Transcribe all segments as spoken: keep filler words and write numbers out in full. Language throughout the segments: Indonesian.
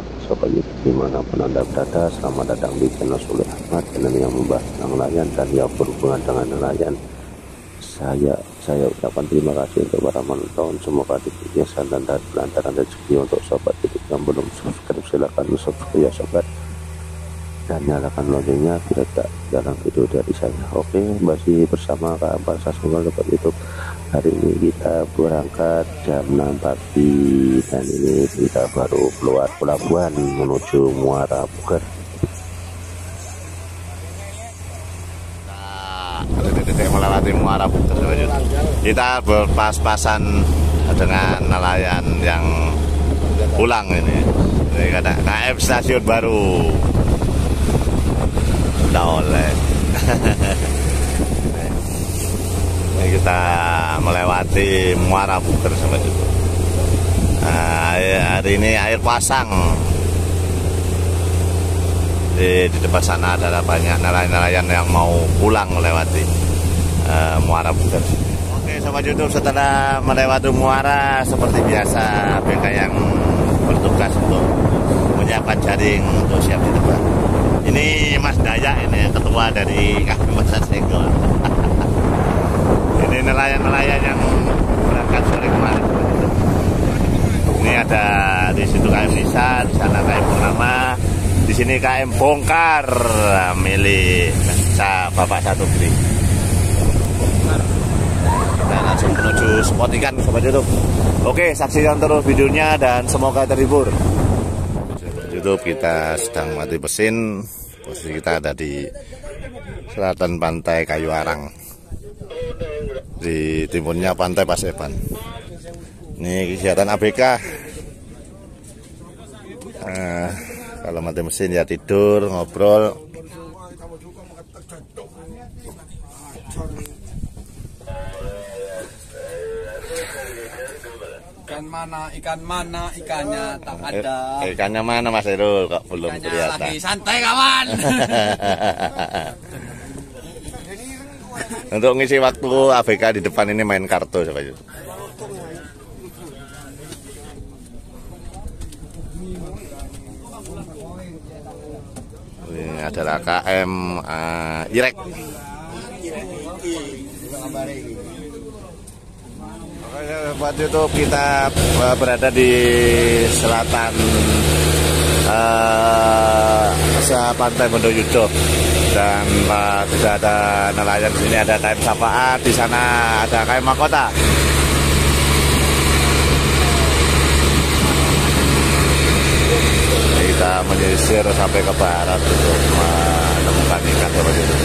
Sobat YouTube dimanapun Anda berada, selamat datang di channel Sule Ahmad, channel yang membahas tentang nelayan dan yang berhubungan dengan nelayan. Saya saya ucapkan terima kasih untuk para penonton, semoga diberikan dan lantaran rezeki. Untuk sobat YouTube yang belum subscribe, silahkan subscribe ya sobat, dan nyalakan loncengnya biar tak jarang video dari saya. Oke, masih bersama Kak Bahasa Sunggal sobat YouTube. Hari ini kita berangkat jam enam pagi dan ini kita baru keluar pelabuhan menuju Muara Buger. Nah, melewati Muara Buger, kita berpas-pasan dengan nelayan yang pulang ini. Ini kata K M stasiun baru. Udah oleh. Ini kita melewati Muara Buger sampai itu. Nah, hari ini air pasang. Di, di depan sana ada banyak nelayan-nelayan yang mau pulang melewati uh, Muara Buger. Oke sobat YouTube, setelah melewati Muara seperti biasa B K yang bertugas untuk menyiapkan jaring untuk siap di depan. Ini Mas Dayak, ini ketua dari Kabupaten Senggol. Ini nelayan-nelayan yang berangkat sore kemarin. Ini ada di situ K M Nisa, di sana K M Purnama, di sini K M Bongkar milik Bapak Satubri. Kita langsung menuju spot ikan sobat YouTube. Oke, saksikan terus videonya dan semoga terhibur. YouTube, kita sedang mati mesin. Posisi kita ada di selatan pantai Kayu Arang. Di timurnya pantai Paseban. Ini kegiatan A B K. Nah, kalau mati mesin ya tidur, ngobrol. Ikan mana, ikan mana, ikannya tak ada. Eh, ikannya mana Mas Erul, kok belum Ikannya kelihatan. lagi santai kawan. Untuk ngisi waktu A B K di depan ini main kartu coba. Ini adalah K M uh, Irek. Buat YouTube, kita berada di selatan uh, pantai Bondoyudo. Dan uh, sudah ada nelayan di sini, ada K M Sapaat, di sana ada K M Mahkota. Kita menyisir sampai ke barat untuk menemukan ikan sobat YouTube.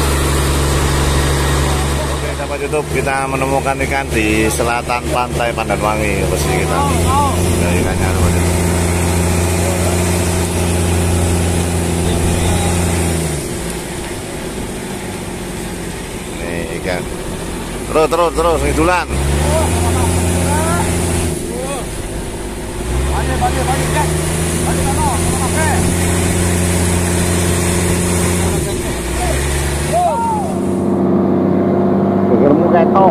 Oke sobat YouTube, kita menemukan ikan di selatan pantai Pandanwangi. Posisi kita ada ikannya sobat YouTube. Ikan. Terus terus terus ngidulan. Bagi bagi bagi cek. Bagi mana? Oke. Pikirmu ketok.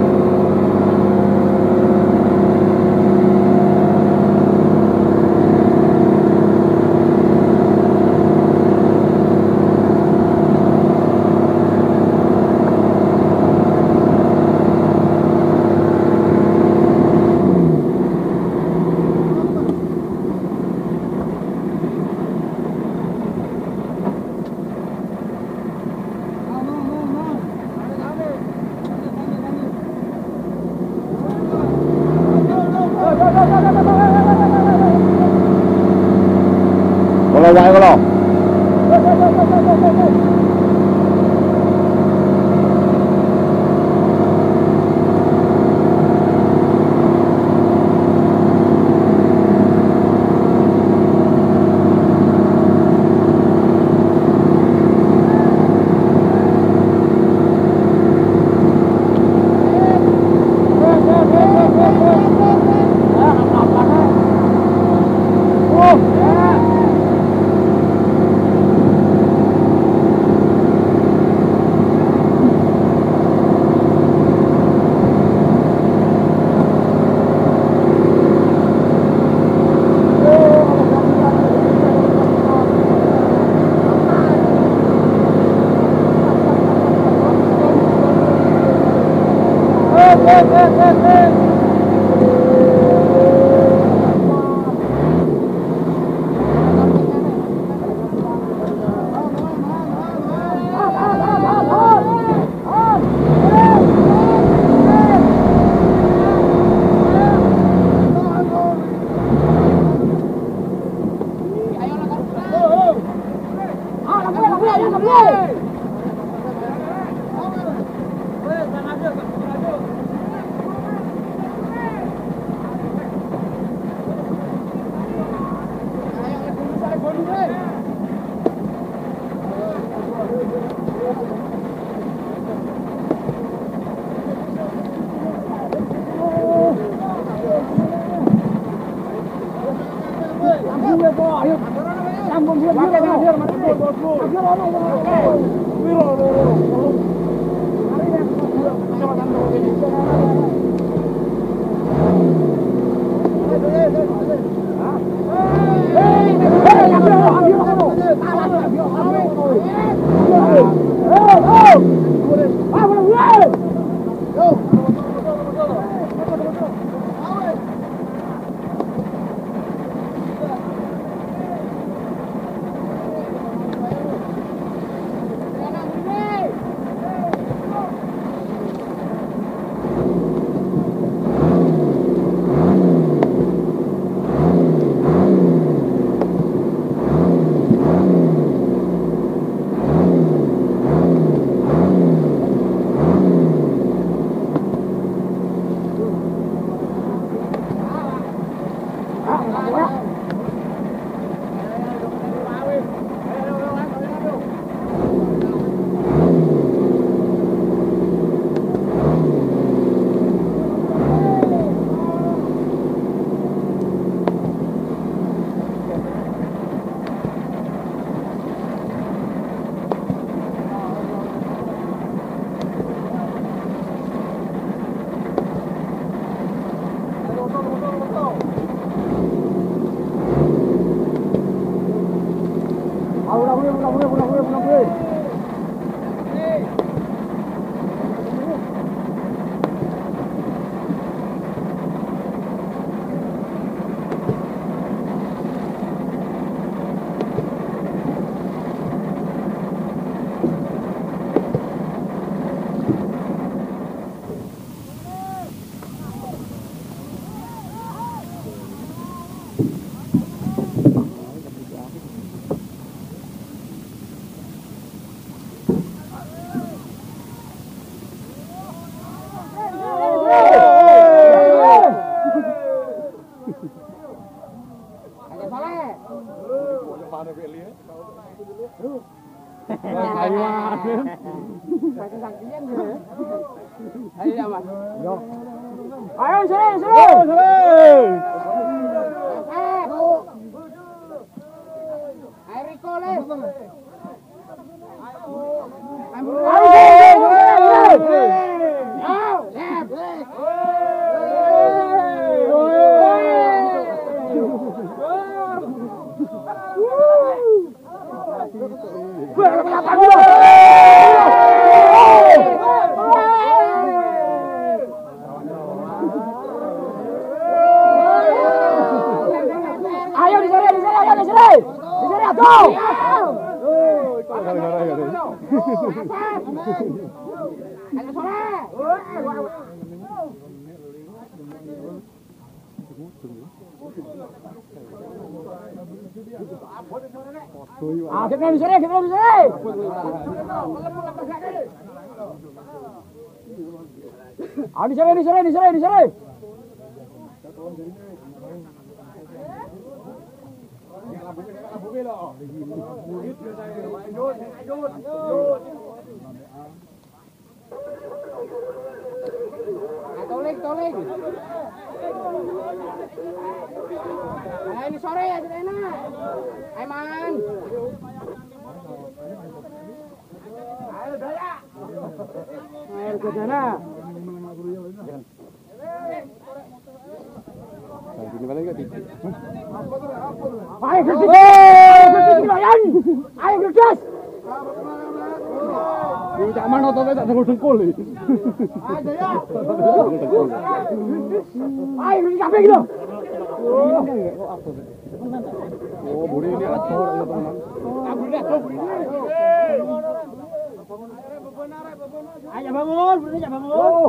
Kalau wae kalau. Ayo sini sini. Ayo Riko les. Ah, kita bisa deh, kita bisa deh. Ah, di sana, di sana, di sana, di sana. Tolik, tolik. Ayo ini sore ya, tidak enak. Ayo man. Ayo daya. Ayo ke sana. Ayo kertas. Ayo kertas. Ayo kertas. Cak Man otote tak dengkul-dengkul. Ayo ya. Ayo ini kabeh iki lho. Oh, buri ini atur ya, teman. Buri atur. Ayo bangun, buri aja bangun.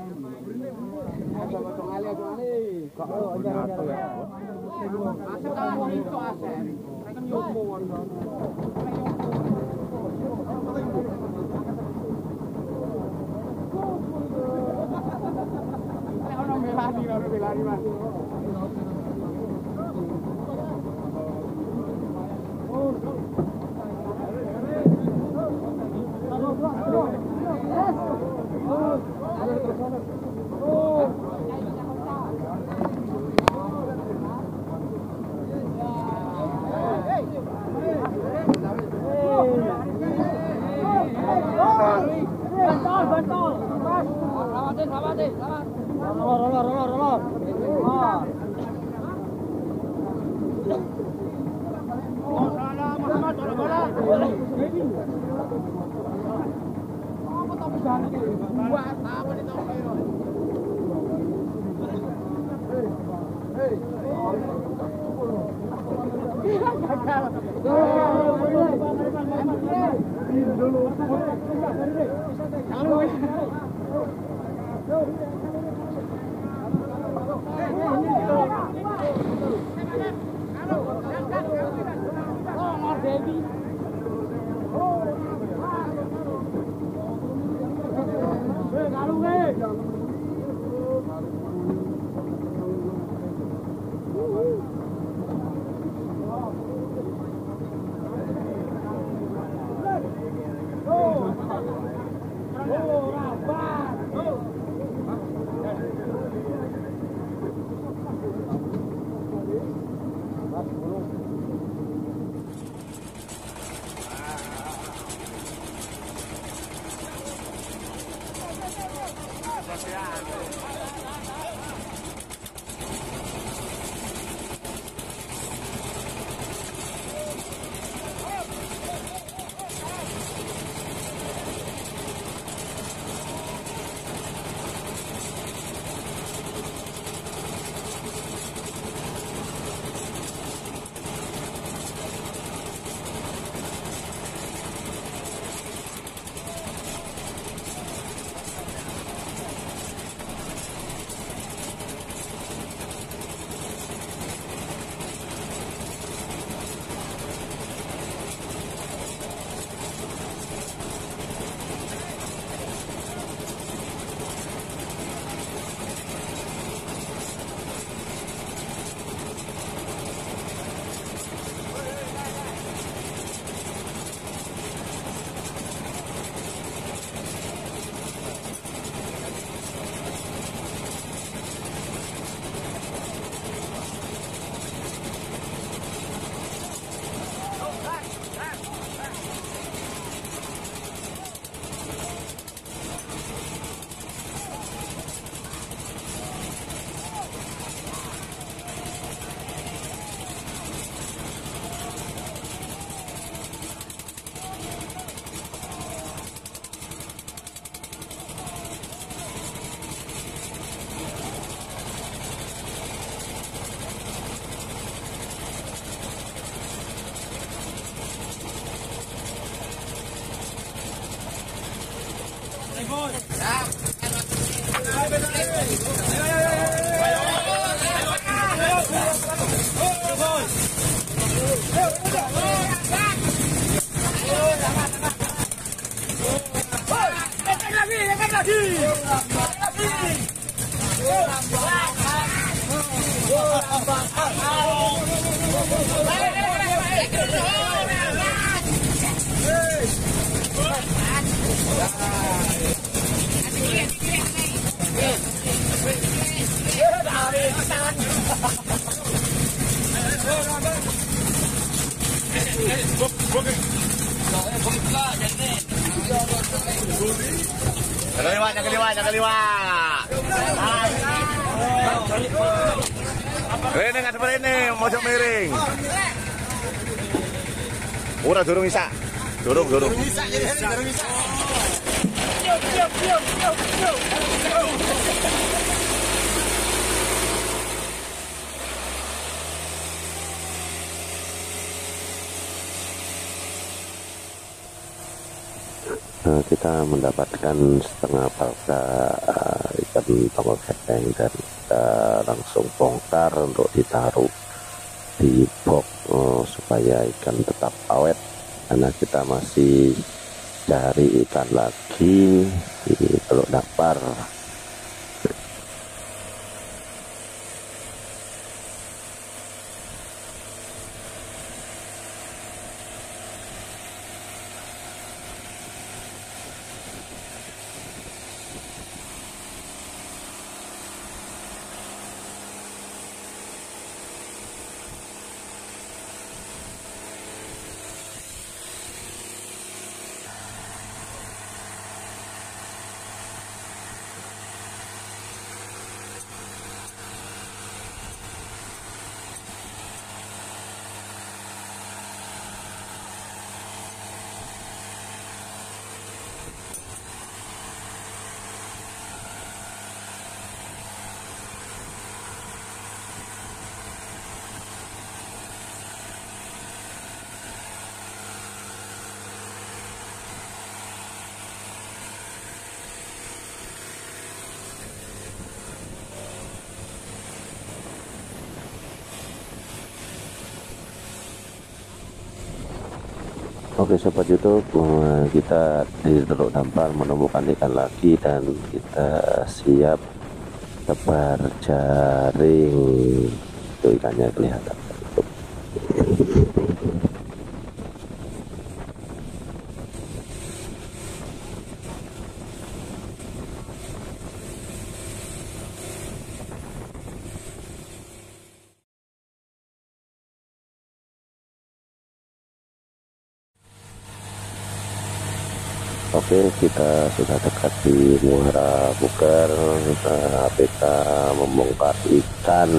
Kaliwa, kaliwa, kaliwa. Rene nggak seperti ini, mojok miring. Udah durung bisa, durung durung. Durung bisa, jadi durung bisa. Nah, kita mendapatkan setengah palka uh, ikan tongkol gepeng dan kita langsung bongkar untuk ditaruh di box uh, supaya ikan tetap awet, karena kita masih cari ikan lagi di Teluk Dampar. Oke sobat YouTube, kita di Teluk Dampar menemukan ikan lagi dan kita siap tebar jaring. Itu ikannya kelihatan. Oke, kita sudah dekat di Muara Bugar. Nah, kita membongkar ikan.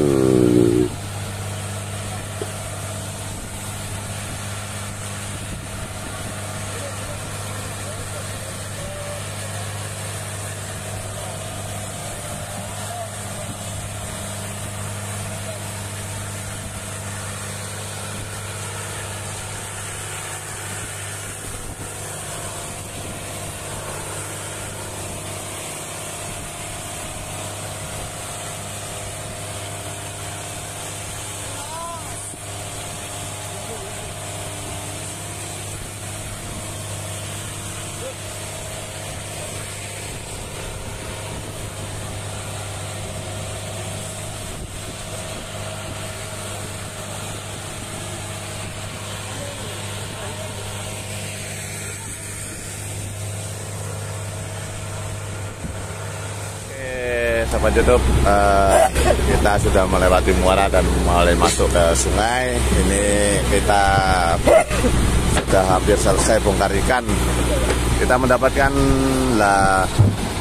Sahabat YouTube, uh, kita sudah melewati muara dan mulai masuk ke sungai. Ini kita sudah hampir selesai bongkar ikan. Kita mendapatkan lah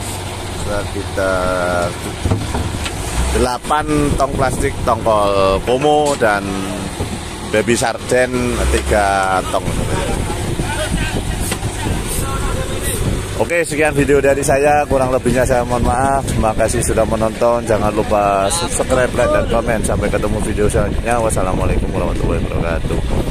sekitar delapan tong plastik tongkol pomo dan baby sarden tiga tong. Oke, sekian video dari saya, kurang lebihnya saya mohon maaf. Terima kasih sudah menonton, jangan lupa subscribe, like, dan komen. Sampai ketemu video selanjutnya. Wassalamualaikum warahmatullahi wabarakatuh.